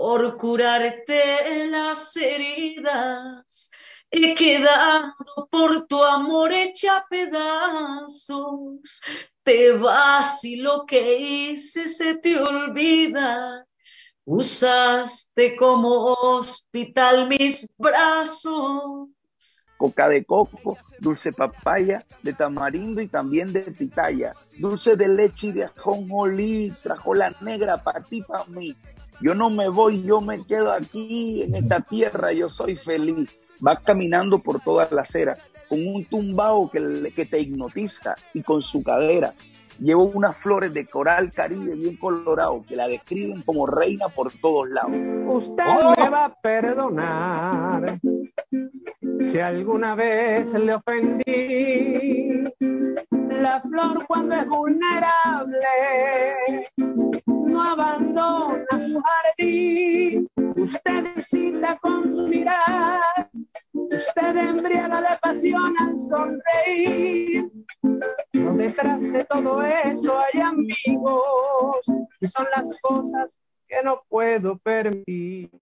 por curarte las heridas, he quedado por tu amor hecha pedazos. Te vas y lo que hice se te olvida. Usaste como hospital mis brazos. Coca de coco, dulce papaya, de tamarindo y también de pitaya, dulce de leche y de ajonjolí, trajola negra para ti, para mí. Yo no me voy, yo me quedo aquí en esta tierra, yo soy feliz. Va caminando por toda la acera con un tumbao que te hipnotiza y con su cadera. Llevo unas flores de coral caribe bien colorado que la describen como reina por todos lados. Usted me va a perdonar si alguna vez le ofendí. La flor cuando es vulnerable no abandona su jardín. Usted excita con su mirar, usted embriaga de pasión al sonreír. Pero detrás de todo eso hay amigos, y son las cosas que no puedo permitir.